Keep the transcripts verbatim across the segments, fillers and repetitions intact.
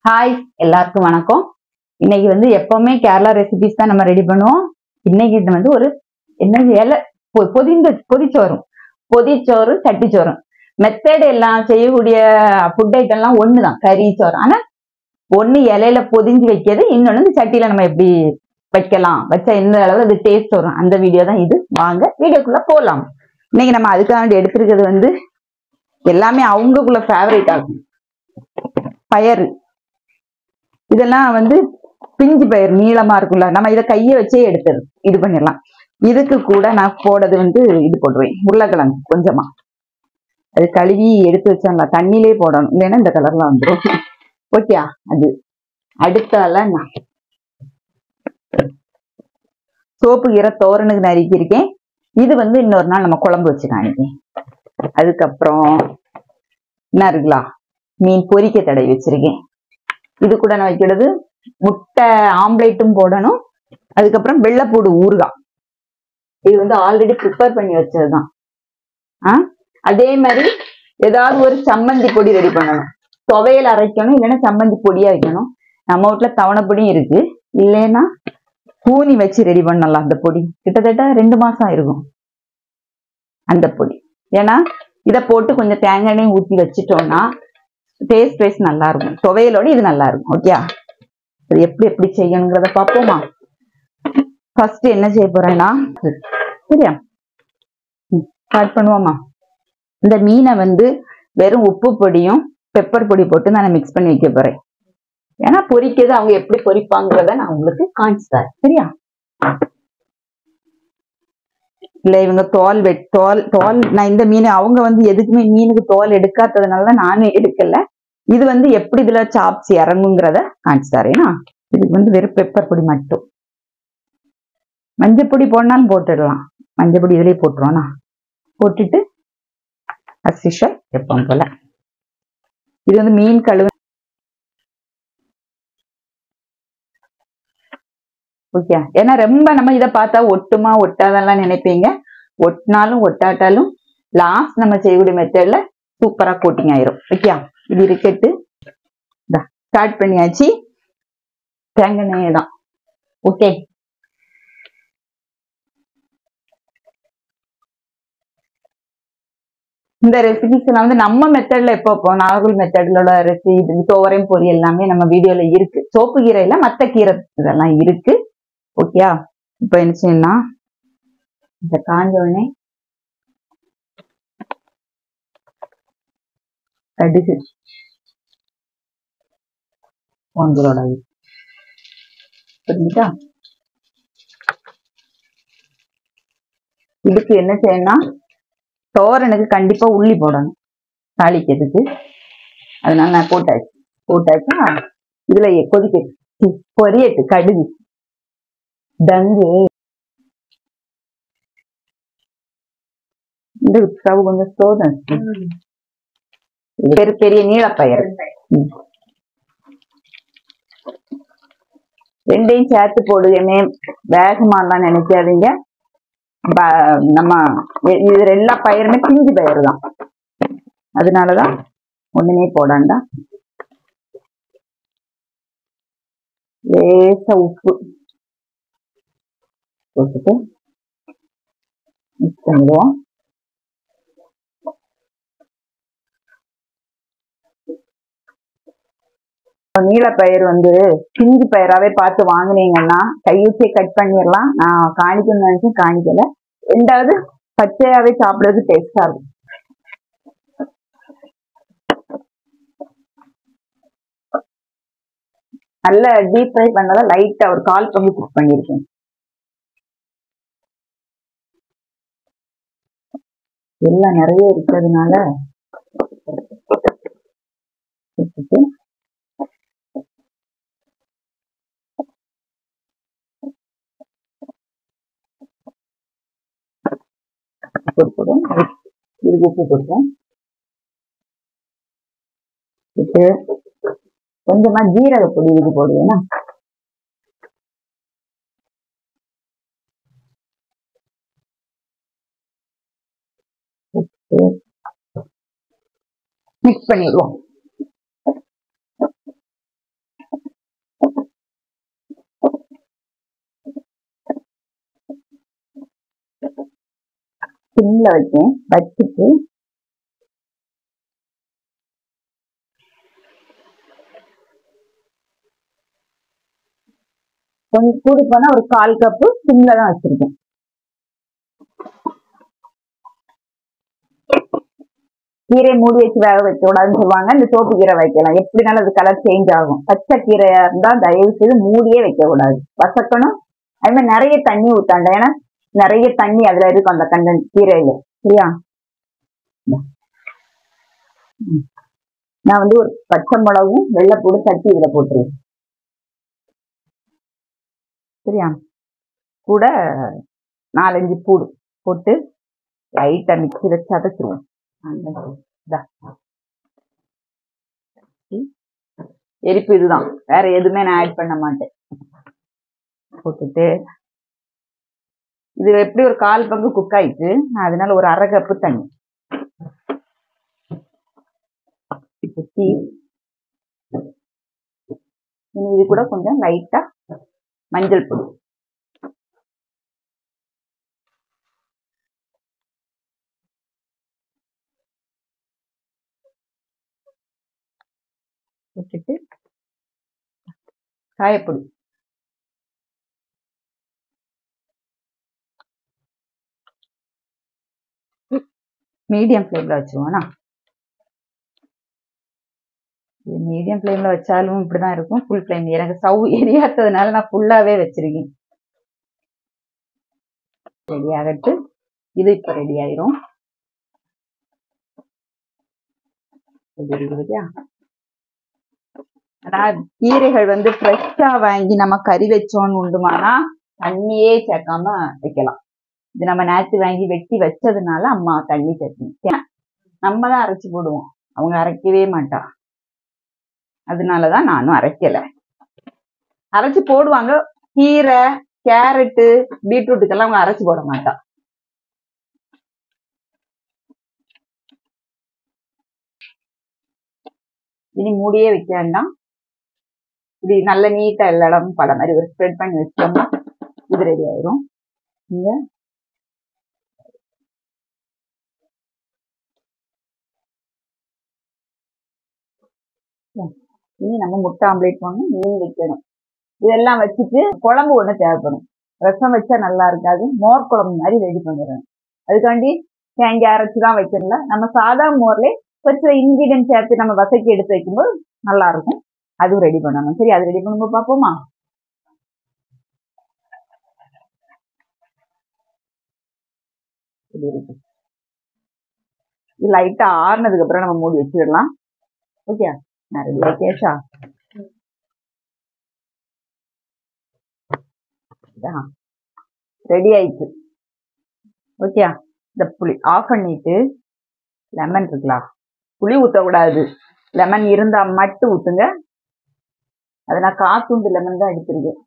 Hi எல்லாருக்கும் வணக்கம். இன்னைக்கு வந்து எப்பவுமே கேரளா ரெசிபிஸ் தான் நம்ம ரெடி பண்ணுவோம். இன்னைக்கு இது வந்து ஒரு என்ன இலை பொதிந்த பொதிச்சோறும் பொதிச்சோறு சட்டிச்சோறும் மெத்தட் எல்லாம் செய்யக்கூடிய ஃபுட் ஐட்டம் எல்லாம் ஒண்ணுதான், கறி சோறு. ஆனா ஒண்ணு இலையில பொதிஞ்சு வைக்கிறது, இன்னொன்னு இந்த சட்டியில நம்ம எப்படி வைக்கலாம், வச்சா எந்த அளவு அது டேஸ்ட் வரும், அந்த வீடியோ தான் இது. வாங்க வீடியோக்குள்ள போலாம். இன்னைக்கு நம்ம அதுக்காக எடுத்துருக்கிறது வந்து எல்லாமே அவங்களுக்குள்ள ஃபேவரேட் ஆகும். பயறு, இதெல்லாம் வந்து பிஞ்சு பயிர் நீளமா இருக்குல்ல, நம்ம இதை கையை வச்சே எடுத்து இது பண்ணிடலாம். இதுக்கு கூட நான் போடுறது வந்து இது போடுவேன், உருளைக்கிழங்கு கொஞ்சமா. அது கழுவி எடுத்து வச்சோம்ல, தண்ணியிலே போடணும், இல்லைன்னா இந்த கலர்ல வந்துடும். ஓகே, அது அடுத்தால நான் சோப்பு கீரை தோரனுக்கு நறுக்கி இருக்கேன். இது வந்து இன்னொரு நாள் நம்ம குழம்பு வச்சு காணிக்கேன். அதுக்கப்புறம் என்ன இருக்குங்களா, மீன் பொரிக்க தடவி வச்சிருக்கேன். இது கூட நான் வைக்கிறது முட்டை ஆம்லேட்டும் போடணும். அதுக்கப்புறம் வெள்ளைப்பூடு ஊறுகாய், இது வந்து ஆல்ரெடி ப்ரிப்பேர் பண்ணி வச்சதுதான். ஆஹ் அதே மாதிரி ஏதாவது ஒரு சம்மந்தி பொடி ரெடி பண்ணணும். துவையல் அரைக்கணும், இல்லைன்னா சம்மந்தி பொடியா வைக்கணும். நம்ம வீட்டுல தவணைப்பொடியும் இருக்கு, இல்லைன்னா கூனி வச்சு ரெடி பண்ணலாம். அந்த பொடி கிட்டத்தட்ட ரெண்டு மாசம் இருக்கும் அந்த பொடி. ஏன்னா இதை போட்டு கொஞ்சம் தேங்காய் எண்ணெய் ஊற்றி வச்சுட்டோம்னா டேஸ்ட் வைஸ் நல்லா இருக்கும். துவையலோட இது நல்லா இருக்கும். ஓகே, அது எப்படி எப்படி செய்யணுங்கிறத பார்ப்போமா. ஃபர்ஸ்ட் என்ன செய்ய போறேன்னா, சரியா ஸ்டார்ட் பண்ணுவோமா. இந்த மீனை வந்து வெறும் உப்பு பொடியும் பெப்பர் பொடி போட்டு நான் மிக்ஸ் பண்ணி வைக்க போறேன். ஏன்னா பொரிக்கிறது அவங்க எப்படி பொரிப்பாங்கிறத நான் உங்களுக்கு காமிச்சு தரேன், சரியா. இல்ல இவங்க தோல் வெட் தோல் தோல் நான் இந்த மீன் அவங்க வந்து எதுக்குமே மீனுக்கு தோல் எடுக்காததுனால நானும் எடுக்கல. இது வந்து எப்படி இதுல சாப்ஸ் இறங்குங்கிறத காமிச்சு தரேன்னா, இதுக்கு வந்து வெறும் பெப்பர் பொடி மட்டும். மஞ்சள் பொடி போடனாலும் போட்டுடலாம், மஞ்சள் பொடி இதுலயே போட்டுருவோம்னா. போட்டுட்டு அசிஷல் எப்பவும் போல இது வந்து மீன் கழுவு. ஓகே, ஏன்னா ரொம்ப நம்ம இதை பார்த்தா ஒட்டுமா ஒட்டாதெல்லாம் நினைப்பீங்க. ஒட்டினாலும் ஒட்டாட்டாலும் லாஸ்ட் நம்ம செய்யக்கூடிய மெத்தட்ல சூப்பரா கோட்டிங் ஆயிரும். ஓகே, இது இருக்கட்டு ஸ்டார்ட் பண்ணியாச்சு. தேங்காய் எண்ணெய் தான். ஓகே, இந்த ரெசிபிஸ் வந்து நம்ம மெத்தட்ல எப்போ வைப்போம், நாகூர் மெத்தட்ல ரெசிபி தோவரையும் பொரி எல்லாமே நம்ம வீடியோல இருக்கு. சோப்பு கீரையில மற்ற கீரை இதெல்லாம் இருக்கு. ஓகே, இப்ப என்ன செய்யணும்னா, இந்த காஞ்ச உடனே கடுகு உங்களோட புரிஞ்சுதா. இதுக்கு என்ன செய்யணும்னா, தோரனுக்கு கண்டிப்பா உள்ளி போடணும் தாளிக்கிறதுக்கு. அதனால நான் போட்டாச்சு. போட்டாச்சா இதுல கொதிக்க பொரியட்டு கடுகு டங்கு. இந்த ஸ்டவ் கொஞ்சம் ஸ்லோதான். பெரிய பெரிய நீளப்பயிர் ரெண்டையும் சேர்த்து போடுவேமே, வேகமாலாம் நினைக்காதீங்க. நம்ம இது எல்லா பயிருமே பிஞ்சு பயிர் தான், அதனாலதான் ஒண்ணுமே போடாண்டா. லேசா உப்பு போட்டுட்டு மிக்ஸ் பண்ணிடுவோம். நீலப்பயிர் வந்து பிஞ்சு பயிராவே பார்த்து வாங்கினீங்கன்னா கையூச்சே கட் பண்ணிடலாம். நான் காணிக்கணும்னு நினைச்சு காணிக்கல. ரெண்டாவது பச்சையாவே சாப்பிடுறது டேஸ்டா இருக்கும். நல்ல டீப் ஃப்ரை பண்ணாத லைட்டா ஒரு கால் பங்கு குக் பண்ணிருக்கேன். எல்லாம் நிறைய இருக்கிறதுனால இதுக்கு உப்பு போட்டேன். கொஞ்சமா ஜீரக பொடி இதுக்கு போடுவேன்னா, மிக்ஸ் பண்ணிடுவோம். சிம்ல வைக்கேன். வச்சுட்டு கொஞ்சம் கூடி போனா ஒரு கால் கப்பு சிம்ல தான் வச்சிருக்கேன். கீரை மூடி வச்சு வேக வைக்க கூடாதுன்னு சொல்லுவாங்க. இந்த சோப்பு கீரை வைக்கலாம், எப்படினாலும் அது கலர் சேஞ்ச் ஆகும். பச்சை கீரையா இருந்தா தயவு செய்து மூடியே வைக்க கூடாது, வசக்கணும். அது மாதிரி நிறைய தண்ணி ஊத்தாண்ட, ஏன்னா நிறைய தண்ணி அதுல இருக்கும் அந்த கண்டன் கீரையில, சரியா? நான் வந்து ஒரு பச்சை மிளகும் வெள்ளைப்பூடு தட்டி இதுல போட்டுருவேன், சரியா? கூட நாலஞ்சு பூடு போட்டு லைட்டா மிக்சியில சதைச்சிருவோம். எரிப்பு இதுதான், வேற எதுவுமே நான் ஆட் பண்ண மாட்டேன். போட்டுட்டு இது எப்படி ஒரு கால் பங்கு குக் ஆயிடுச்சு, நான் அதனால ஒரு அரை கப்பு தண்ணி ஊத்தி, இது கூட கொஞ்சம் லைட்டா மஞ்சள் பொடி போட்டுட்டு காயப்பொடி மீடியம் ஃப்ளேம்ல வச்சுருவோம்னா, மீடியம் ஃப்ளேம்ல வச்சாலும் இப்படிதான் இருக்கும். ஃபுல் ஃப்ளேம் எனக்கு ஸ்டவ் எரியாததுனால நான் ஃபுல்லாவே வச்சிருக்கேன். ரெடி ஆகட்டு, இது இப்ப ரெடி ஆயிரும். ஆனா கீரைகள் வந்து ஃப்ரெஷ்ஷா வாங்கி நம்ம கறி வச்சோன்னு உண்டுமானா தண்ணியே சேர்க்காம வைக்கலாம். இது நம்ம நேற்று வாங்கி வெட்டி வச்சதுனால அம்மா தண்ணி சேர்த்து, நம்ம தான் அரைச்சி போடுவோம், அவங்க அரைக்கவே மாட்டா. அதனாலதான் நானும் அரைக்கல. அரைச்சி போடுவாங்க, கீரை கேரட்டு பீட்ரூட்டுக்கெல்லாம் அவங்க அரைச்சி போட மாட்டா. இனி மூடியே வைக்க வேண்டாம், இப்படி நல்ல நீட்டா எல்லா இடமும் படம் மாதிரி ஒரு ஸ்ப்ரெட் பண்ணி வச்சோம்னா இது ரெடி ஆயிரும். இங்க இனி நம்ம முட்டை ஆம்லேட் வாங்க, மீன் வைக்கணும். இதெல்லாம் வச்சுட்டு குழம்பு ஒண்ணு தேவைப்படும். ரசம் வச்சா நல்லா இருக்காது, மோர் குழம்பு மாதிரி ரெடி பண்ணிடுறேன். அதுக்காண்டி தேங்காய் அரைச்சுதான் வைக்கிறல, நம்ம சாதா மோர்ல ஒரு சில இன்கிரீடியன்ட் சேர்த்து நம்ம வசக்கி எடுத்து வைக்கும்போது நல்லா இருக்கும். அதுவும் ரெடி பண்ணணும். சரி, அது ரெடி பண்ணும்போது பார்ப்போமா? இது லைட்டா ஆறுனதுக்கு அப்புறம் நம்ம மூடி வச்சிடலாம். ஓகே, நான் ரெடி ஆக்கேஷா? ரெடி ஆயிடுச்சு. ஓகே, இந்த புளி ஆஃப் பண்ணிட்டு லெமன் இருக்கலாம், புளி ஊற்றக்கூடாது, லெமன் இருந்தா மட்டும் ஊத்துங்க. அதை நான் காத்துண்டு லெமன் தான் எடுத்துருக்கேன்.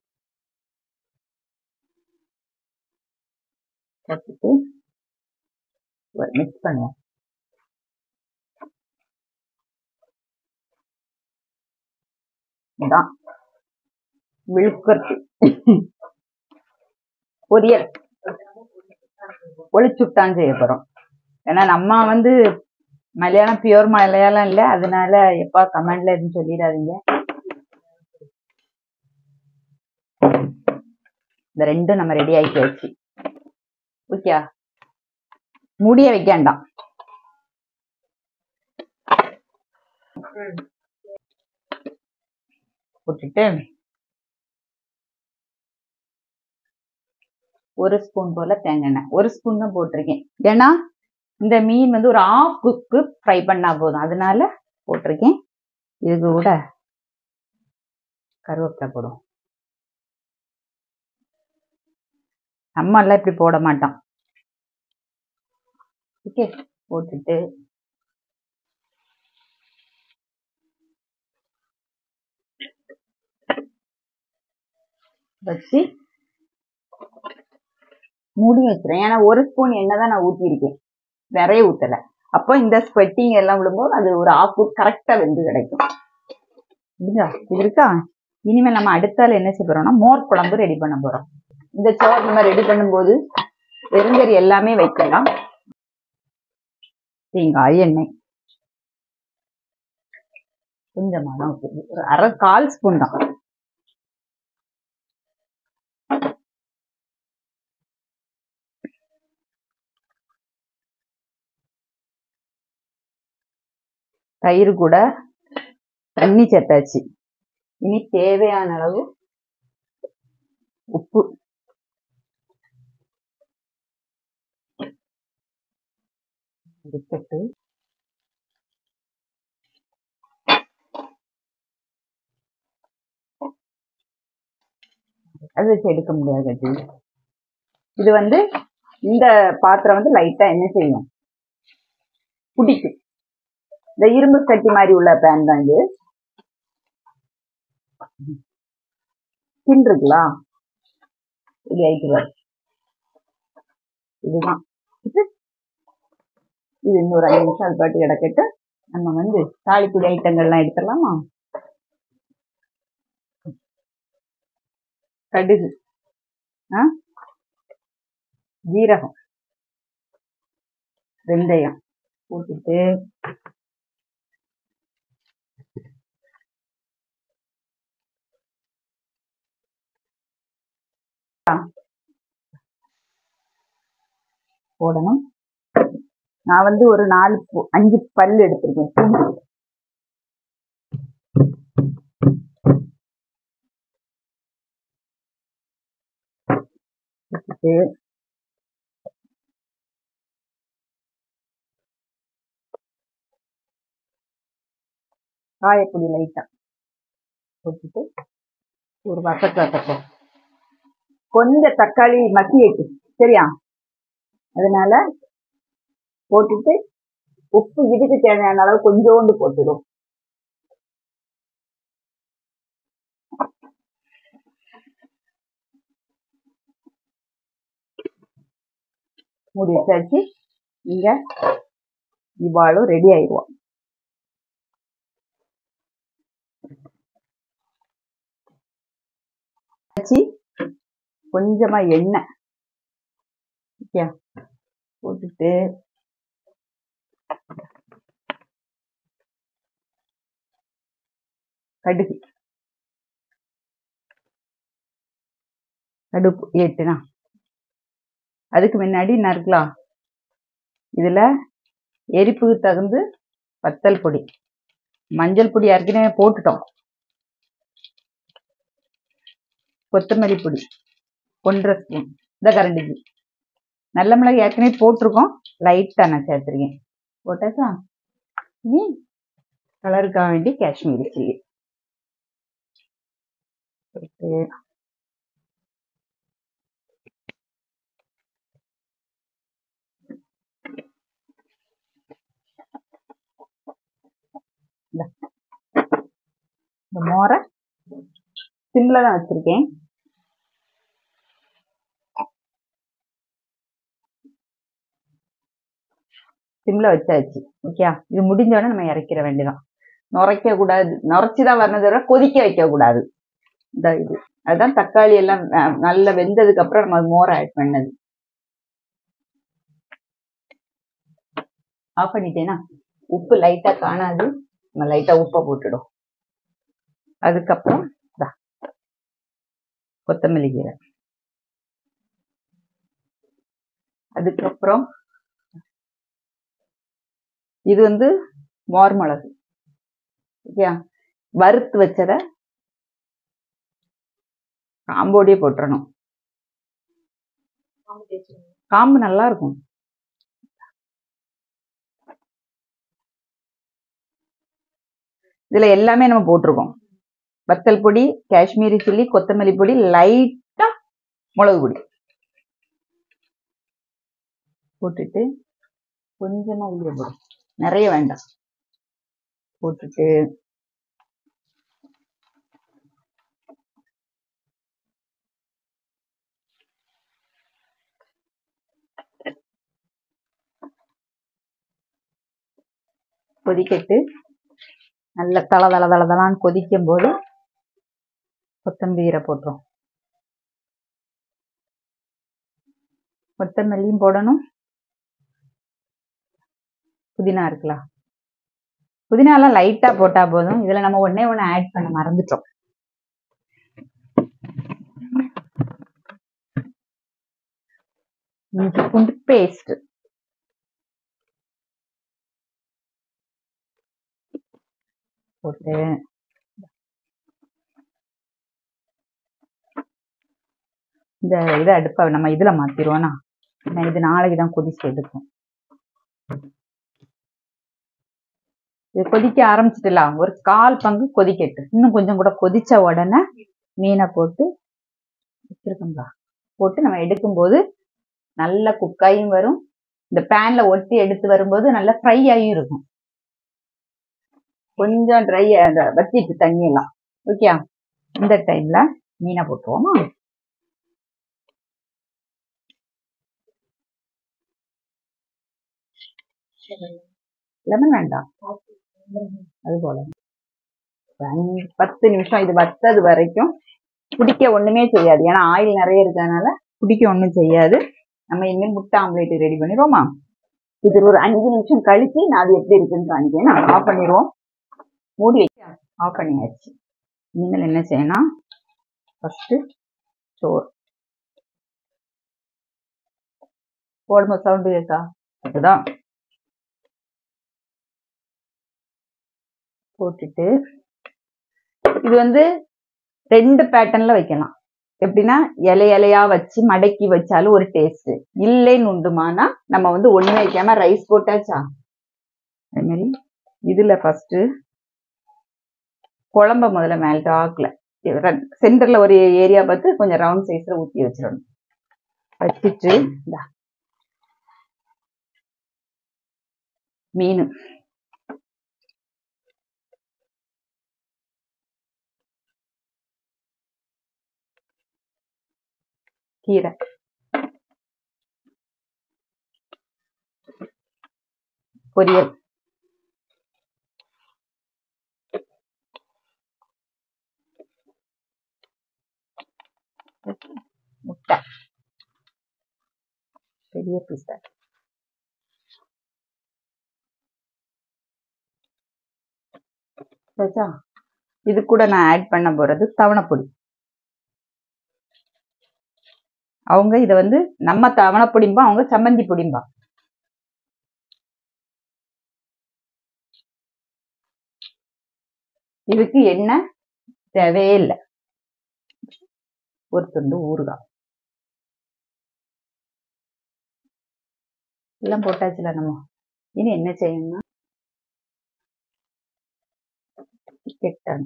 மிக்ஸ் பண்ணுவோம். இதான் விழுக்கட்டு பொரியல், ஒளிச்சுட்டான் செய்ய போறோம். ஏன்னா நம்ம வந்து மலையாளம் பியூர் மலையாளம் இல்லை, அதனால எப்பா கமெண்ட்ல எதுவும் சொல்லிடாதீங்க. இந்த ரெண்டும் நம்ம ரெடி ஆயிடுச்சு. ஓகே, மூடிய வைக்க வேண்டாம். போட்டுட்டு ஒரு ஸ்பூன் போல தேங்காய் எண்ணெய், ஒரு ஸ்பூன் தான் போட்டிருக்கேன். ஏன்னா இந்த மீன் வந்து ஒரு ஆஃப் குக்கு ஃப்ரை பண்ணா போதும், அதனால போட்டிருக்கேன். இது கூட கருவேப்பிலை போடும். நம்ம எல்லாம் இப்படி போட மாட்டோம். ஓகே, போட்டுட்டு வச்சு மூடி வச்சிருக்கேன். ஏன்னா ஒரு ஸ்பூன் எண்ணெய் தான் நான் ஊற்றிருக்கேன், நிறைய ஊற்றலை. அப்போ இந்த ஸ்வெட்டிங் எல்லாம் விடும்போது அது ஒரு ஆஃப் குக் கரெக்டா வெந்து கிடைக்கும். இது இருக்கா? இனிமேல் நம்ம அடுத்தால என்ன செய்ய போறோம்னா மோர் குழம்பு ரெடி பண்ண போறோம். இந்த சோறு நம்ம ரெடி பண்ணும்போது வெறுங்கறி எல்லாமே வைக்கலாம், தேங்காய் எண்ணெய் கொஞ்சமான ஒரு அரை கால் ஸ்பூன் தான். தயிர் கூட தண்ணி சேர்த்தாச்சு. இனி தேவையான அளவு உப்பு, எடுத்துட்டு அது வச்சு எடுக்க முடியாது. இது வந்து இந்த பாத்திரம் வந்து லைட்டா என்ன செய்யும், பிடிக்கும். இந்த இரும்பு சட்டி மாதிரி உள்ள பேன் தான் இது. தின்றுங்களா இது ஆயிட்டு இதுதான். இது இன்னொரு அஞ்சு நிமிஷம் அது பாட்டு கிடக்கட்டு. நம்ம வந்து தாளிக்குடி ஐட்டங்கள்லாம் எடுத்துடலாமா? கடுகு, ஜீரகம், வெந்தயம் போட்டுட்டு போடணும். நான் வந்து ஒரு நாலு அஞ்சு பல் எடுத்திருக்கேன். காயப்பொடி லைட்டா போட்டுட்டு ஒரு வசக்க கொஞ்சம் தக்காளி மசியட்டு, சரியா? அதனால போட்டுட்டு உப்பு இதுக்கு தேவையான அளவு கொஞ்சோண்டு போட்டுடும். மூடி வச்சாச்சு. இங்க இவாளும் ரெடி ஆயிடுவோம். கொஞ்சமா எண்ணெய் போட்டுட்டு கடுகு கடுப்பு ஏட்டுனா அதுக்கு முன்னாடி என்ன இருக்கலாம், இதுல எரிப்புக்கு தகுந்து வத்தல் பொடி, மஞ்சள் பொடி ஏற்கனவே போட்டுட்டோம். கொத்தமல்லி பொடி ஒன்றரை ஸ்பூன், இந்த கரண்டிக்கு. நல்ல மிளகு ஏற்கனவே போட்டிருக்கோம், லைட்டா நான் சேர்த்துருக்கேன். போட்டாச்சா? இனி கலருக்காக வேண்டி காஷ்மீரி சில்லி இந்த மோரை சிம்ல தான் வச்சிருக்கேன். சிம்ல வச்சாச்சு. ஓகே, இது முடிஞ்சோடனே நம்ம இறக்கிற வேண்டியதான். நுரைக்க கூடாது, நுரைச்சுதான் வரணுதை விட கொதிக்க வைக்க கூடாது. இந்த இது அதுதான் தக்காளி எல்லாம் நல்லா வெந்ததுக்கு அப்புறம் நம்ம மோரை ஆட் பண்ணது. ஆஃப் பண்ணிட்டேன்னா உப்பு லைட்டா காணாது, நம்ம லைட்டா உப்பை போட்டுடும். அதுக்கப்புறம் கொத்தமல்லி கீரை, அதுக்கப்புறம் இது வந்து மோர் மிளகு, ஓகே, வறுத்து வச்சத காம்போடியே போட்டுறணும். காம்பு நல்லா இருக்கும். இதுல எல்லாமே நம்ம போட்டிருக்கோம். வத்தல் பொடி, காஷ்மீரி சில்லி, கொத்தமல்லி பொடி, லைட்டா மிளகு பொடி போட்டுட்டு கொஞ்சமா உள்ள போடும், நிறைய வேண்டாம். போட்டுட்டு கொதிக்கட்டு. நல்ல தள தள தள தளான்னு கொதிக்கும் போது கொத்தமல்லி போட்டுரும். கொத்தமல்லியும் போடணும், புதினா இருக்கலாம். புதினாலாம் லைட்டா போட்டா போதும். இதுல நம்ம ஒன்னே ஒண்ணு ஆட் பண்ண மறந்துட்டோம். இஞ்சி பூண்டு பேஸ்ட் போட்டு இந்த இதை அடுப்ப நம்ம இதுல மாத்திருவோம்னா, இது நாளைக்கு தான் கொதிச்சு எடுக்கும். இது கொதிக்க ஆரம்பிச்சுட்டுலாம் ஒரு கால் பங்கு கொதிக்கட்டு. இன்னும் கொஞ்சம் கூட கொதிச்ச உடனே மீனை போட்டு வச்சிருக்கோங்களா போட்டு நம்ம எடுக்கும்போது நல்ல குக்காயும் வரும். இந்த பேன்ல ஒட்டி எடுத்து வரும்போது நல்லா ஃப்ரை ஆகியும் இருக்கும். கொஞ்சம் ட்ரை வத்திட்டு தண்ணி எல்லாம் ஓகே. இந்த டைம்ல மீனை போட்டுருவோமா. லெமன் வேண்டாம், அது போல பத்து நிமிஷம் இது வத்தது வரைக்கும் குடிக்க ஒண்ணுமே செய்யாது. ஏன்னா ஆயில் நிறைய இருக்கிறதுனால குடிக்க ஒண்ணும் செய்யாது. நம்ம இனிமேல் முட்டை ஆம்லேட் ரெடி பண்ணிடுவோமா. இது ஒரு அஞ்சு நிமிஷம் கழிச்சு நான் அது எப்படி இருக்குன்னு காணிக்கேன். நான் ஆஃப் பண்ணிடுவோம். மூடி வச்சு ஆஃப் பண்ணியாச்சு. இனிமேல் என்ன செய்யணும், ஃபர்ஸ்ட் சோறு போடும்போது சவுண்டு கேட்கா, அதுதான் போட்டுட்டு இது வந்து ரெண்டு பேட்டர்ன்ல வைக்கலாம். எப்படின்னா இலை இலையா வச்சு மடக்கி வச்சாலும் ஒரு டேஸ்ட் இல்லைன்னு உண்டுமானா நம்ம வந்து ஒண்ணு வைக்காம ரைஸ் போட்டாச்சா. அதே மாதிரி இதுல ஃபர்ஸ்ட் குழம்ப முதல்ல மேல் டாக்ல சென்டர்ல ஒரு ஏரியா பார்த்து கொஞ்சம் ரவுண்ட் சைஸ்ல ஊற்றி வச்சிடணும். வச்சுட்டு மீன் கீரை பொரியல் முட்டை பெரிய பீஸ். இது கூட நான் ஆட் பண்ண போறது தவணைப்பொடி. அவங்க இதை வந்து நம்ம தவணைப்பொடிம்பா, அவங்க சம்மந்தி பொடிம்பா. இதுக்கு எண்ணெய் தேவையே இல்லை. ஒரு துண்டு ஊறுகாய் எல்லாம் போட்டாச்சுல. நம்ம இனி என்ன செய்யணும்னா கெட்டணும்.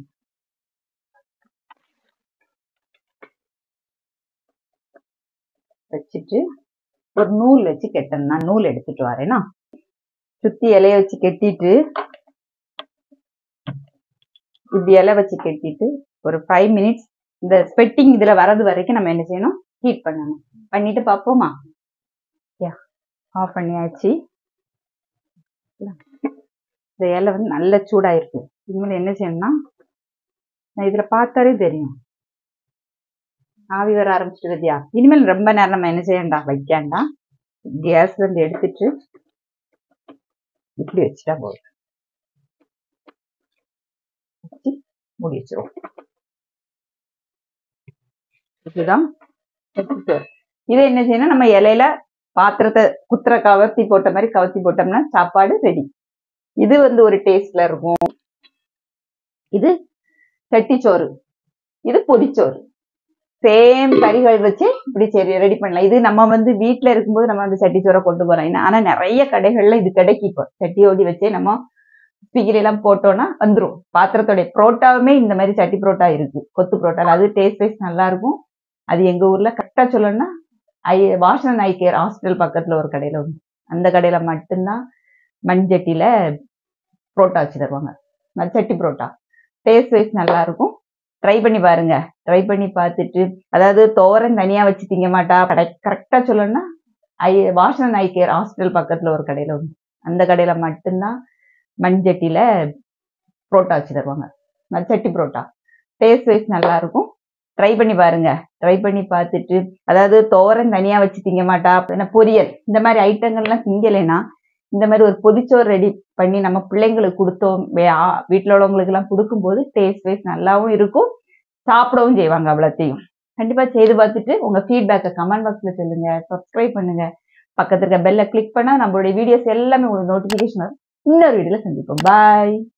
வச்சுட்டு ஒரு நூல் வச்சு கெட்டணும். நான் நூல் எடுத்துட்டு வரேன்னா சுத்தி இலைய வச்சு கெட்டிட்டு இப்படி இலை வச்சு கெட்டிட்டு ஒரு ஃபைவ் மினிட்ஸ் இந்த ஸ்வெட்டிங் இதுல வர்றது வரைக்கும் நம்ம என்ன செய்யணும், ஹீட் பண்ணணும். பண்ணிட்டு பார்ப்போமா. ஆஃப் பண்ணியாச்சு. இந்த இலை வந்து நல்ல சூடாயிருக்கு. இனிமேல் என்ன செய்யணும்னா, நான் இதுல பார்த்தாலே தெரியும் ஆவி வர ஆரம்பிச்சுட்டு இருக்கியா. இனிமேல் ரொம்ப நேரம் நம்ம என்ன செய்யண்டா, வைக்காண்டா. கேஸ்ல இருந்து எடுத்துட்டு இப்படி வச்சுட்டா போதும். வச்சு மூடி வச்சிருவோம். இதுதான் இதை என்ன செய்யணும், நம்ம இலையில பாத்திரத்தை குத்துற கவர்த்தி போட்ட மாதிரி கவர்த்தி போட்டோம்னா சாப்பாடு ரெடி. இது வந்து ஒரு டேஸ்ட்ல இருக்கும். இது சட்டிச்சோறு, இது பொதிச்சோறு. சேம் கறிகள் வச்சு இப்படி சரி ரெடி பண்ணலாம். இது நம்ம வந்து வீட்டுல இருக்கும்போது நம்ம வந்து சட்டிச்சோரை கொண்டு போறோம். ஆனா நிறைய கடைகள்ல இது கிடைக்கும். இப்போ சட்டியோடி வச்சே நம்ம ஸ்பிகிரி எல்லாம் போட்டோம்னா வந்துடும். பாத்திரத்தோடைய புரோட்டாவுமே இந்த மாதிரி சட்டி புரோட்டா இருக்கு, கொத்து புரோட்டா. அது டேஸ்ட் வைஸ் நல்லா இருக்கும். அது எங்க ஊர்ல கரெக்டா சொல்லணும்னா eye Vasan eye care hospital பக்கத்துல ஒரு கடையில உண்டு. அந்த கடையில மட்டும்தான் மண்சட்டியில புரோட்டா வச்சு தருவாங்க. சட்டி புரோட்டா டேஸ்ட் வைஸ் நல்லா இருக்கும். ட்ரை பண்ணி பாருங்க. ட்ரை பண்ணி பார்த்துட்டு, அதாவது தோரன் தனியா வச்சு திங்க மாட்டா, கரெக்டா சொல்லணும்னா eye Vasan eye care hospital பக்கத்துல ஒரு கடையில உண்டு. அந்த கடையில மட்டும்தான் மண்சட்டியில புரோட்டா வச்சு தருவாங்க. சட்டி புரோட்டா டேஸ்ட் வைஸ் நல்லா இருக்கும். ட்ரை பண்ணி பாருங்க. ட்ரை பண்ணி பார்த்துட்டு, அதாவது தோரன் தனியா வச்சு திங்க மாட்டா, பொரியல் இந்த மாதிரி ஐட்டங்கள்லாம் திங்கலைன்னா இந்த மாதிரி ஒரு பொதிச்சோறு ரெடி பண்ணி நம்ம பிள்ளைங்களுக்கு கொடுத்தோம், வீட்டில் உள்ளவங்களுக்கு எல்லாம் கொடுக்கும்போது டேஸ்ட் வைஸ் நல்லாவும் இருக்கும், சாப்பிடவும் செய்வாங்க. அவ்வளோத்தையும் கண்டிப்பா செய்து பார்த்துட்டு உங்க ஃபீட்பேக்கை கமெண்ட் பாக்ஸ்ல சொல்லுங்க. சப்ஸ்கிரைப் பண்ணுங்க. பக்கத்துல இருக்க பெல்ல கிளிக் பண்ணா நம்மளுடைய வீடியோஸ் எல்லாமே உங்களுக்கு நோட்டிபிகேஷன் வரும். இன்னொரு வீடியோல சந்திப்போம். பாய்.